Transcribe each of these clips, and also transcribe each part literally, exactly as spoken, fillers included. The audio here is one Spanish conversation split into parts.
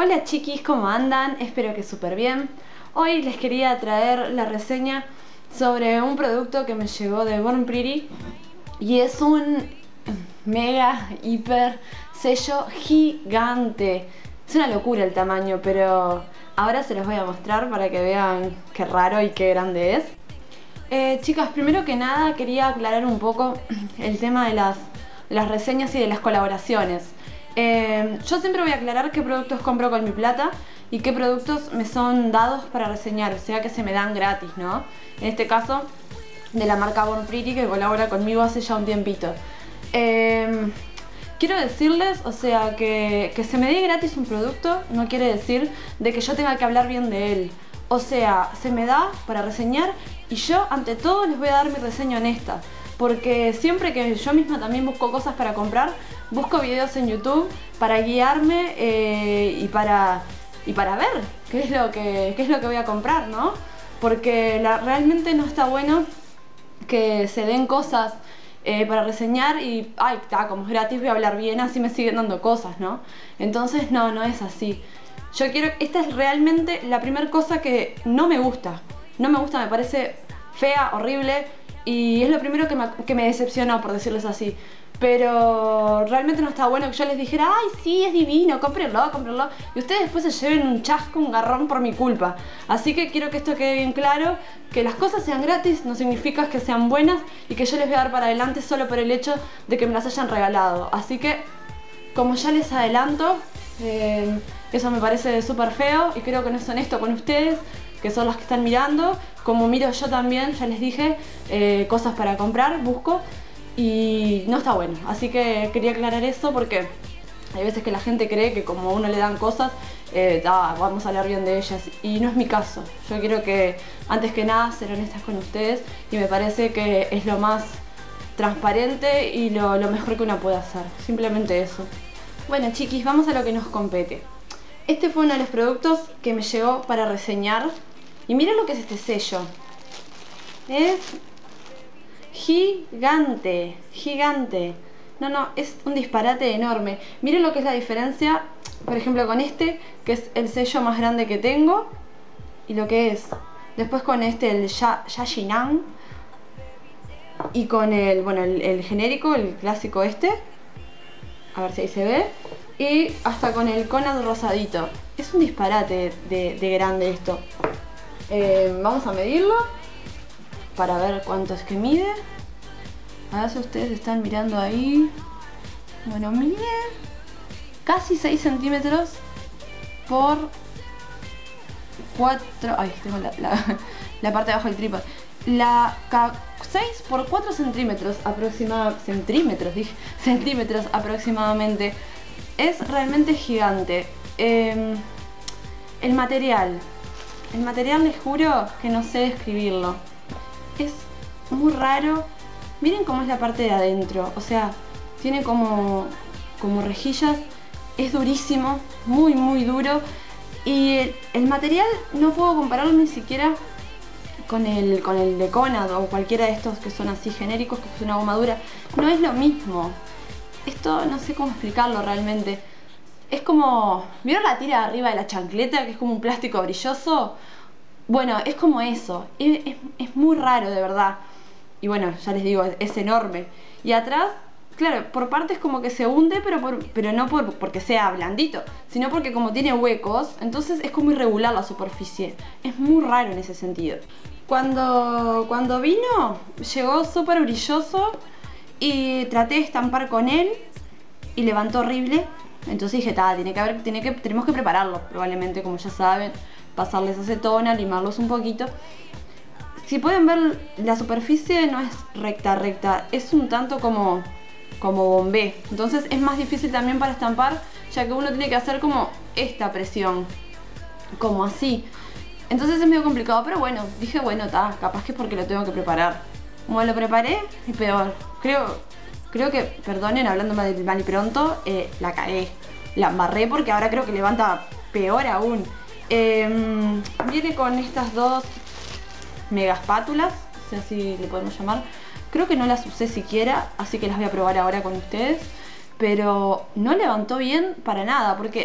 Hola chiquis, ¿cómo andan? Espero que súper bien. Hoy les quería traer la reseña sobre un producto que me llegó de Born Pretty y es un mega, hiper sello gigante. Es una locura el tamaño, pero ahora se los voy a mostrar para que vean qué raro y qué grande es. Eh, chicas, primero que nada quería aclarar un poco el tema de las, de las reseñas y de las colaboraciones. Eh, yo siempre voy a aclarar qué productos compro con mi plata y qué productos me son dados para reseñar, o sea que se me dan gratis, ¿no? En este caso, de la marca Born Pretty, que colabora conmigo hace ya un tiempito. Eh, quiero decirles, o sea, que, que se me dé gratis un producto no quiere decir de que yo tenga que hablar bien de él. O sea, se me da para reseñar y yo ante todo les voy a dar mi reseña honesta. Porque siempre que yo misma también busco cosas para comprar, busco videos en YouTube para guiarme eh, y, para, y para ver qué es lo que, qué es lo que voy a comprar, ¿no? Porque la, realmente no está bueno que se den cosas eh, para reseñar y, ay, está, como es gratis voy a hablar bien, así me siguen dando cosas, ¿no? Entonces no, no es así. Yo quiero, esta es realmente la primera cosa que no me gusta. No me gusta, me parece fea, horrible. Y es lo primero que me, que me decepcionó, por decirles así. Pero realmente no estaba bueno que yo les dijera, ay sí, es divino, cómprenlo, cómprenlo. Y ustedes después se lleven un chasco, un garrón por mi culpa. Así que quiero que esto quede bien claro, que las cosas sean gratis no significa que sean buenas y que yo les voy a dar para adelante solo por el hecho de que me las hayan regalado. Así que, como ya les adelanto, eh, eso me parece súper feo y creo que no es honesto con ustedes, que son las que están mirando. Como miro yo también, ya les dije, eh, cosas para comprar, busco y no está bueno. Así que quería aclarar eso porque hay veces que la gente cree que como a uno le dan cosas, eh, ah, vamos a hablar bien de ellas y no es mi caso. Yo quiero que, antes que nada, ser honestas con ustedes y me parece que es lo más transparente y lo, lo mejor que uno puede hacer. Simplemente eso. Bueno chiquis, vamos a lo que nos compete. Este fue uno de los productos que me llegó para reseñar. Y miren lo que es este sello. Es gigante, gigante. No, no, es un disparate enorme. Miren lo que es la diferencia, por ejemplo, con este, que es el sello más grande que tengo, y lo que es. Después con este, el Yashinan. Y con el, bueno, el, el genérico, el clásico este. A ver si ahí se ve. Y hasta con el Conad rosadito. Es un disparate de, de grande esto. Eh, vamos a medirlo para ver cuánto es que mide. A ver si ustedes están mirando ahí. Bueno, mide casi seis centímetros por cuatro. Ay, tengo la, la, la parte de abajo del trípode. La seis por cuatro centímetros aproximadamente. Centímetros, dije. Centímetros aproximadamente. Es realmente gigante. Eh, el material. El material, les juro que no sé describirlo. Es muy raro. Miren cómo es la parte de adentro. O sea, tiene como, como rejillas. Es durísimo. Muy, muy duro. Y el, el material no puedo compararlo ni siquiera con el, con el de Conad o cualquiera de estos que son así genéricos, que es una goma dura. No es lo mismo. Esto no sé cómo explicarlo realmente. Es como... ¿Vieron la tira de arriba de la chancleta? Que es como un plástico brilloso. Bueno, es como eso. Es, es, es muy raro, de verdad. Y bueno, ya les digo, es, es enorme. Y atrás, claro, por partes como que se hunde, pero, por, pero no por, porque sea blandito, sino porque como tiene huecos, entonces es como irregular la superficie. Es muy raro en ese sentido. Cuando, cuando vino, llegó súper brilloso y traté de estampar con él y levantó horrible. Entonces dije, ta, tiene que haber, tiene que, tenemos que prepararlo, probablemente, como ya saben, pasarles acetona, limarlos un poquito. Si pueden ver, la superficie no es recta, recta, es un tanto como, como bombé. Entonces es más difícil también para estampar, ya que uno tiene que hacer como esta presión, como así. Entonces es medio complicado, pero bueno, dije, bueno, ta, capaz que es porque lo tengo que preparar. Como lo preparé, y peor. Creo... Creo que, perdonen, hablando mal y, mal y pronto, eh, la cagué. La embarré porque ahora creo que levanta peor aún. Eh, viene con estas dos mega espátulas, no sé si le podemos llamar. Creo que no las usé siquiera, así que las voy a probar ahora con ustedes. Pero no levantó bien para nada, porque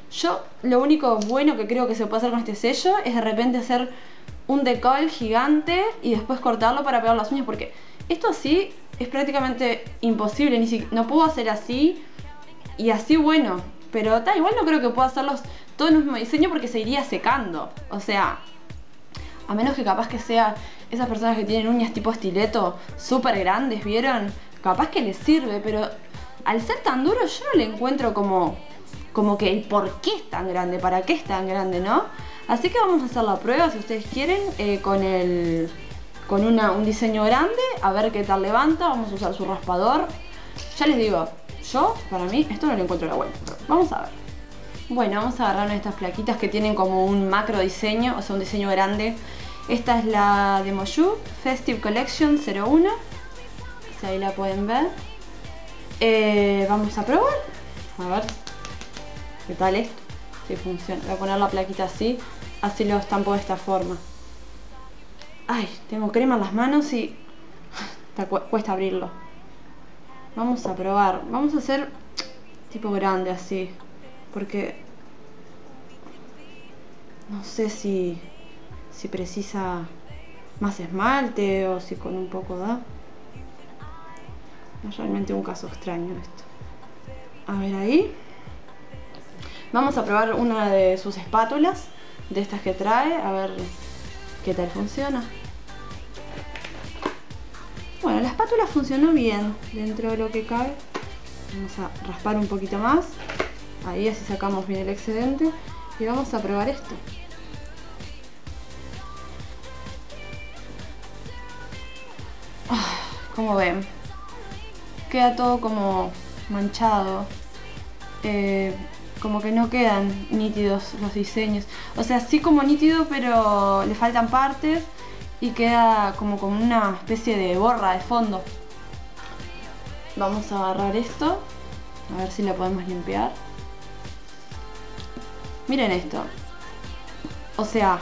Yo lo único bueno que creo que se puede hacer con este sello es de repente hacer un decal gigante y después cortarlo para pegar las uñas, porque esto así es prácticamente imposible, ni si, no puedo hacer así y así bueno, pero tal, igual no creo que pueda hacerlos todo en el mismo diseño porque se iría secando, o sea, a menos que capaz que sea esas personas que tienen uñas tipo estileto súper grandes, ¿vieron? Capaz que les sirve, pero al ser tan duro yo no le encuentro como, como que el por qué es tan grande, para qué es tan grande, ¿no? Así que vamos a hacer la prueba, si ustedes quieren, eh, con el con una, un diseño grande, a ver qué tal levanta. Vamos a usar su raspador. Ya les digo, yo, para mí, esto no le encuentro la vuelta, pero vamos a ver. Bueno, vamos a agarrar una de estas plaquitas que tienen como un macro diseño, o sea, un diseño grande. Esta es la de Moju Festive Collection cero uno. Si ahí la pueden ver. Eh, vamos a probar. A ver qué tal esto. Si funciona. Voy a poner la plaquita así. Así lo estampo de esta forma. Ay, tengo crema en las manos y cu cuesta abrirlo. Vamos a probar. Vamos a hacer tipo grande así. Porque no sé si, si precisa más esmalte o si con un poco da. Es realmente un caso extraño esto. A ver ahí. Vamos a probar una de sus espátulas, de estas que trae, a ver qué tal funciona. Bueno, la espátula funcionó bien dentro de lo que cabe. Vamos a raspar un poquito más. Ahí así sacamos bien el excedente. Y vamos a probar esto. Como ven, queda todo como manchado. Eh, como que no quedan nítidos los diseños. O sea, sí como nítido, pero le faltan partes y queda como como una especie de borra de fondo. Vamos a agarrar esto, a ver si lo podemos limpiar. Miren esto. O sea,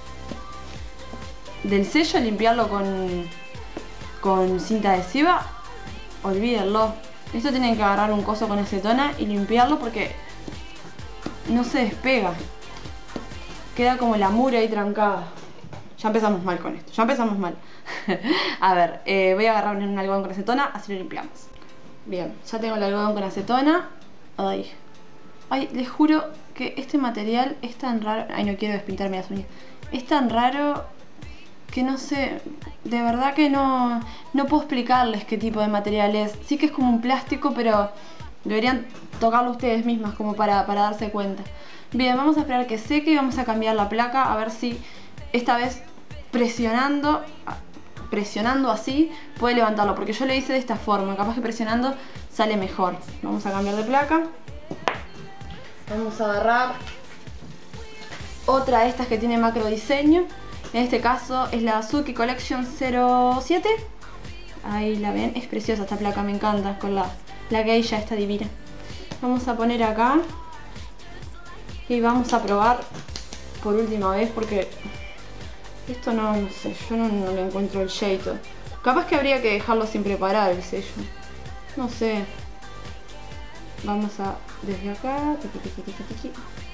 del sello limpiarlo con, con cinta adhesiva, olvídenlo. Esto tienen que agarrar un coso con acetona y limpiarlo porque no se despega. Queda como la mura ahí trancada. Ya empezamos mal con esto, ya empezamos mal. A ver, eh, voy a agarrar un algodón con acetona, así lo limpiamos. Bien, ya tengo el algodón con acetona. Ay, ay, les juro que este material es tan raro. Ay, no quiero despintarme las uñas. Es tan raro que no sé, de verdad que no, no puedo explicarles qué tipo de material es. Sí que es como un plástico, pero deberían tocarlo ustedes mismas como para, para darse cuenta. Bien, vamos a esperar que seque y vamos a cambiar la placa a ver si esta vez presionando, presionando así puede levantarlo, porque yo lo hice de esta forma, capaz que presionando sale mejor. Vamos a cambiar de placa. Vamos a agarrar otra de estas que tiene macro diseño. En este caso es la Suki Collection cero siete. Ahí la ven, es preciosa esta placa, me encanta, con la, la geisha esta divina. Vamos a poner acá y vamos a probar por última vez porque esto no, no sé, yo no, no le encuentro el shape. Capaz que habría que dejarlo sin preparar el sello, no sé. Vamos a, desde acá, tiqui, tiqui, tiqui, tiqui.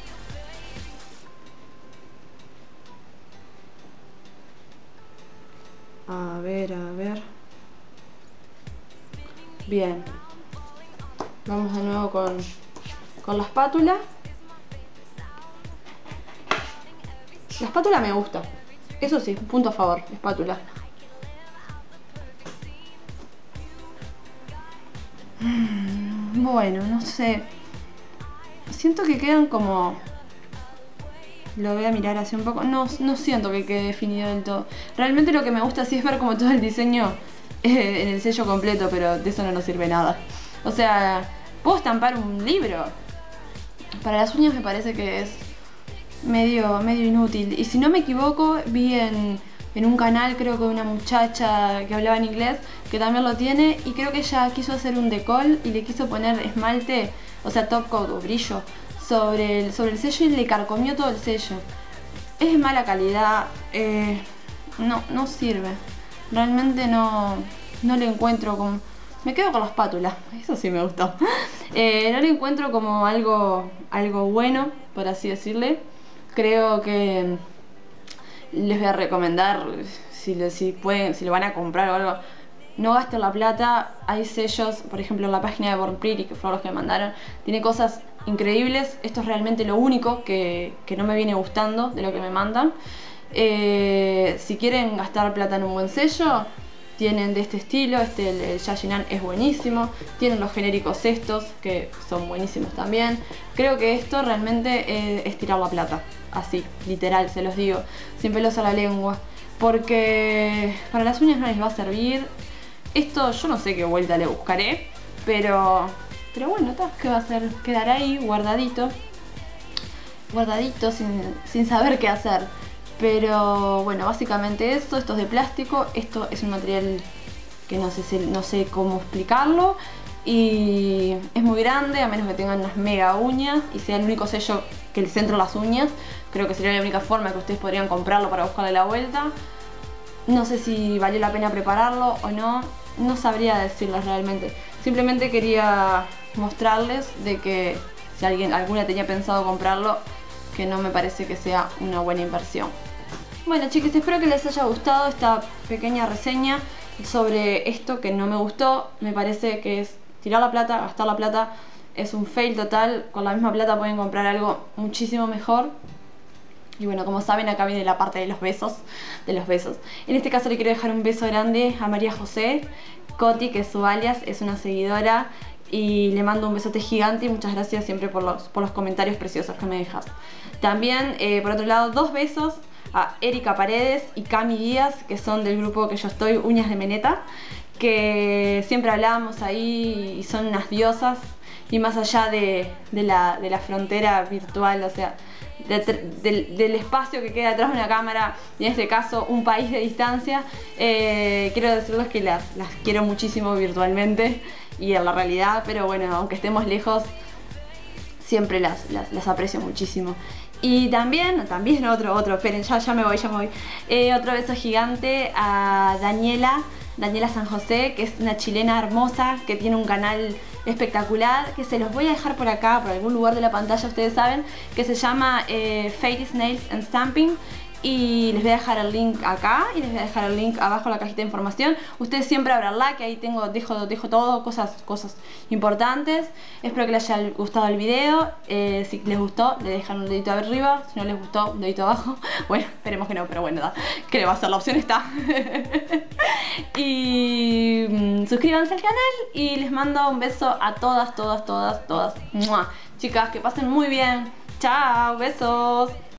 A ver, a ver. Bien. Vamos de nuevo con, con la espátula. La espátula me gusta. Eso sí, punto a favor, espátula. Bueno, no sé. Siento que quedan como... Lo voy a mirar así un poco. No, no siento que quede definido del todo. Realmente lo que me gusta sí es ver como todo el diseño eh, en el sello completo, pero de eso no nos sirve nada. O sea, puedo estampar un libro. Para las uñas me parece que es medio, medio inútil. Y si no me equivoco, vi en, en un canal, creo que de una muchacha que hablaba en inglés, que también lo tiene, y creo que ella quiso hacer un decal y le quiso poner esmalte, o sea, top coat o brillo, sobre el, sobre el sello y le carcomió todo el sello. Es mala calidad, eh, no, no sirve. Realmente no, no le encuentro como... Me quedo con la espátula, eso sí me gustó. Eh, no lo encuentro como algo, algo bueno, por así decirle. Creo que les voy a recomendar, si, lo- si pueden, si lo van a comprar o algo, no gasten la plata. Hay sellos, por ejemplo en la página de Born Pretty, que fueron los que me mandaron, tiene cosas increíbles. Esto es realmente lo único que, que no me viene gustando de lo que me mandan. Eh, si quieren gastar plata en un buen sello, tienen de este estilo. Este, el, el Yashinan es buenísimo. Tienen los genéricos estos, que son buenísimos también. Creo que esto realmente eh, es tirar la plata. Así, literal, se los digo, sin pelos a la lengua. Porque para las uñas no les va a servir. Esto yo no sé qué vuelta le buscaré, pero, pero bueno, ta, ¿qué va a hacer? Quedará ahí guardadito. Guardadito sin, sin saber qué hacer. Pero bueno, básicamente esto, esto es de plástico. Esto es un material que no sé, si- no sé cómo explicarlo. Y es muy grande, a menos que tengan unas mega uñas y sea el único sello que el centro de las uñas. Creo que sería la única forma que ustedes podrían comprarlo para buscarle la vuelta. No sé si valió la pena prepararlo o no, no sabría decirles realmente. Simplemente quería mostrarles de que si alguien, alguna tenía pensado comprarlo, que no me parece que sea una buena inversión. Bueno chicos, espero que les haya gustado esta pequeña reseña sobre esto que no me gustó. Me parece que es tirar la plata, gastar la plata, es un fail total. Con la misma plata pueden comprar algo muchísimo mejor. Y bueno, como saben, acá viene la parte de los besos, de los besos. En este caso le quiero dejar un beso grande a María José Coti, que es su alias, es una seguidora, y le mando un besote gigante y muchas gracias siempre por los, por los comentarios preciosos que me dejas. También, eh, por otro lado, dos besos a Erika Paredes y Cami Díaz, que son del grupo que yo estoy, Uñas de Meneta, que siempre hablábamos ahí y son unas diosas. Y más allá de, de, la, de la frontera virtual, o sea, de, de, del espacio que queda detrás de una cámara, y en este caso un país de distancia, eh, quiero decirles que las, las quiero muchísimo virtualmente y en la realidad, pero bueno, aunque estemos lejos, siempre las, las, las aprecio muchísimo. Y también, también otro, otro, esperen, ya, ya me voy, ya me voy. Eh, otro beso gigante a Daniela, Daniela San José, que es una chilena hermosa, que tiene un canal espectacular, que se los voy a dejar por acá, por algún lugar de la pantalla, ustedes saben, que se llama eh, Fairy's Nails and Stamping. Y les voy a dejar el link acá y les voy a dejar el link abajo en la cajita de información. Ustedes siempre abranla, que ahí tengo, dejo, dejo todo, cosas, cosas importantes. Espero que les haya gustado el video. Eh, si les gustó, le dejan un dedito arriba. Si no les gustó, un dedito abajo. Bueno, esperemos que no, pero bueno, da, ¿qué le va a hacer? La opción está. Y mmm, suscríbanse al canal y les mando un beso a todas, todas, todas, todas. ¡Mua! Chicas, que pasen muy bien. Chao, besos.